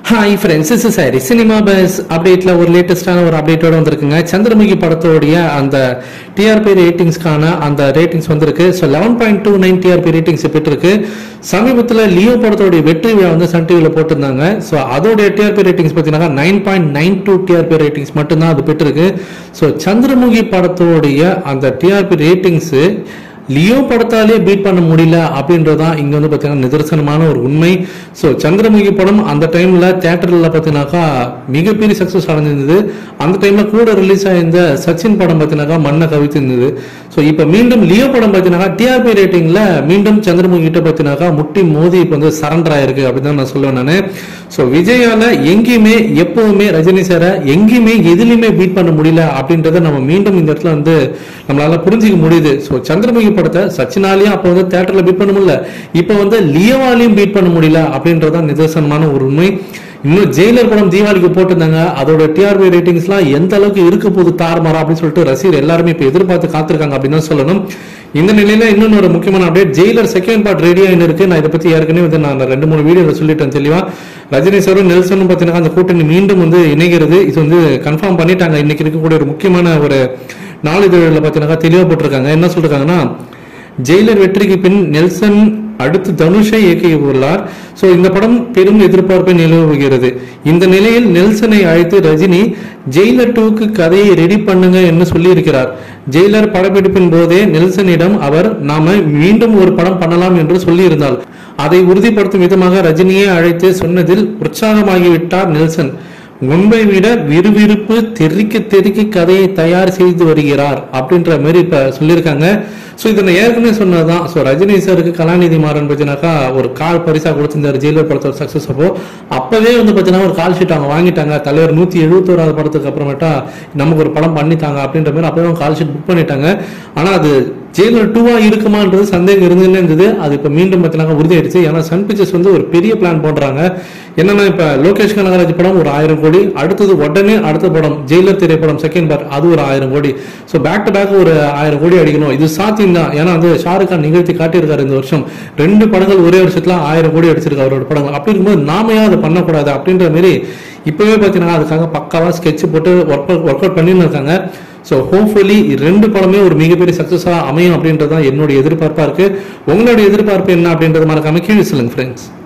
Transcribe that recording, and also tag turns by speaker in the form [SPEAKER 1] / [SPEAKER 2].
[SPEAKER 1] Hi friends, this is Harry. Cinemabuz update la or latest ஒரு அப்டேட்டோட வந்திருக்குங்க. சந்திரமுகி படத்தோடைய அந்த TRP ரேட்டிங்ஸ்கான அந்த ரேட்டிங்ஸ் வந்திருக்கு. ஸோ 11.29 TRP ரேட்டிங்ஸ் பெற்றிருக்கு. சமீபத்தில் லியோ படத்தோடைய வெற்றி விழா வந்து சன் டிவியில் போட்டிருந்தாங்க. ஸோ அதோடைய TRP ரேட்டிங்ஸ் பார்த்தீங்கன்னா 9.92 TRP ரேட்டிங்ஸ் மட்டும்தான் அது பெற்றிருக்கு. ஸோ சந்திரமுகி படத்தோடைய அந்த TRP ரேட்டிங்ஸ் லியோ படத்தாலே பீட் பண்ண முடியல அப்படின்றதான் இங்க வந்து பாத்தீங்கன்னா நிதர்சனமான ஒரு உண்மை. ஸோ சந்திரமுகி படம் அந்த டைம்ல தியேட்டர்ல பாத்தீங்கன்னாக்கா மிகப்பெரிய சக்சஸ் அடைஞ்சிருந்தது. அந்த டைம்ல கூட ரிலீஸ் ஆயிருந்த சச்சின் படம் பாத்தீங்கன்னாக்கா மண்ணை கவித்திருந்தது. ஸோ இப்ப மீண்டும் லியோ படம் பாத்தீங்கன்னா டிஆர்பி ரேட்டிங்ல மீண்டும் சந்திரமுகி கிட்ட பாத்தீங்கன்னாக்கா முட்டி மோதி இப்ப வந்து சரண்டர் ஆயிருக்கு அப்படின்னு நான் சொல்லுவேன் நானு. ஸோ விஜயால எங்கேயுமே எப்பவுமே ரஜினி சாரை எங்கேயுமே எதுலையுமே பீட் பண்ண முடியல அப்படின்றத நம்ம மீண்டும் இந்த இடத்துல வந்து நம்மளால புரிஞ்சிக்க முடியுது. ஸோ சந்திரமுகி படத்தை சச்சினாலையும் அப்ப வந்து தியேட்டர்ல பீட் பண்ண முடியல, இப்ப வந்து லியோவாலையும் பீட் பண்ண முடியல அப்படின்றதான் நிதர்சனமான ஒரு உண்மை. இன்னும் ஜெயிலர் படம் தீபாவளிக்கு போட்டிருந்தாங்க. அதோட டிஆர்பி ரேட்டிங்ஸ் எல்லாம் எந்த அளவுக்கு இருக்க போது தாறுமாறா அப்படின்னு சொல்லிட்டு ரசிகர் எல்லாருமே இப்ப எதிர்பார்த்து காத்திருக்காங்க அப்படின்னு தான் சொல்லணும். இந்த நிலையில இன்னொன்னு ஒரு முக்கியமான அப்டேட், ஜெயிலர் செகண்ட் பார்ட் ரெடியா இருக்கு. நான் இதை பத்தி ஏற்கனவே வந்து நான் 2-3 வீடியோல சொல்லிட்டேன் தெளிவா. ரஜினி சாரும் நெல்சனும் பாத்தீங்கன்னா அந்த கூட்டணி மீண்டும் வந்து இணைகிறது. இது வந்து கன்ஃபார்ம் பண்ணிட்டாங்க. இன்னைக்கு இருக்கக்கூடிய ஒரு முக்கியமான ஒரு நாளிதழில் பாத்தீங்கன்னா தெளிவாப்பட்டிருக்காங்க. என்ன சொல்றாங்கன்னா, ஜெயிலர் வெற்றிக்கு பின் நெல்சன் அடுத்து தனுஷை இயக்கியுள்ளார். சோ இந்த படம் பெரும் எதிர்பார்ப்பை நிலவுகிறது. இந்த நிலையில் நெல்சனை அழைத்து ரஜினி ஜெயிலர் 2க்கு கதையை ரெடி பண்ணுங்க என்று சொல்லி இருக்கிறார். ஜெயிலர் படப்பிடிப்பின் போதே நெல்சனிடம் அவர் நாம மீண்டும் ஒரு படம் பண்ணலாம் என்று சொல்லி இருந்தால் அதை உறுதிப்படுத்தும் விதமாக ரஜினியை அழைத்து சொன்னதில் உற்சாகமாகிவிட்டார் நெல்சன். முன்பை விட விறுவிறுப்பு தெறிக்க கதையை தயார் செய்து வருகிறார் அப்படின்ற மாதிரி இப்ப சொல்லியிருக்காங்க. ஸோ இதை நான் ஏற்கனவே சொன்னதுதான். ஸோ ரஜினி சாருக்கு கலாநிதி மாறன் பார்த்தீங்கன்னாக்கா ஒரு கால் பரிசா கொடுத்திருந்தாரு ஜெயிலர் படத்தோட சக்சஸ். அப்பவே வந்து பார்த்தீங்கன்னா ஒரு கால் ஷீட் அவங்க வாங்கிட்டாங்க. தலைவர் 171வது படத்துக்கு அப்புறமேட்டா நமக்கு ஒரு படம் பண்ணிட்டாங்க அப்படின்ற மாதிரி அப்பவே கால் ஷீட் புக் பண்ணிட்டாங்க. ஆனா அது ஜெயிலர் 2வா இருக்குமான்றது சந்தேகம் இருந்துன்னு இருந்தது. அது இப்ப மீண்டும் பார்த்தீங்கன்னா உறுதியாயிடுச்சு. ஏன்னா சன் பிக்சர்ஸ் வந்து ஒரு பெரிய பிளான் போடுறாங்க. என்னன்னா இப்ப லோகேஷ் கனகராஜ் படம் ஒரு 1000 கோடி, அடுத்தது உடனே அடுத்த படம் ஜெயிலர் திரைப்படம் செகண்ட் பார்ட் அது ஒரு 1000 கோடி. ஸோ பேக் டு பேக் ஒரு 1000 கோடி அடிக்கணும். இது சாத்தியம் தான். ஏன்னா வந்து ஷாருக் கான் நிகழ்த்தி காட்டியிருக்காரு இந்த வருஷம் 2 படங்கள் ஒரே வருஷத்துல 1000 கோடி அடிச்சிருக்காரு அவரோட படங்கள். அப்படி இருக்கும்போது நாமையா அதை பண்ணக்கூடாது அப்படின்ற மாதிரி இப்பவே பாத்தீங்கன்னா அதுக்காக பக்காவா ஸ்கெட்ச் போட்டு ஒர்க் அவுட் பண்ணின்னு இருக்காங்க. ஸோ ஹோப்ஃபுல்லி 2 படமே ஒரு மிகப்பெரிய சக்சஸா அமையும் அப்படின்றதான் என்னுடைய எதிர்பார்ப்பா இருக்கு. உங்களுடைய எதிர்பார்ப்பு என்ன அப்படின்றது மறக்காம கீழே சொல்லுங்க ஃப்ரெண்ட்ஸ்.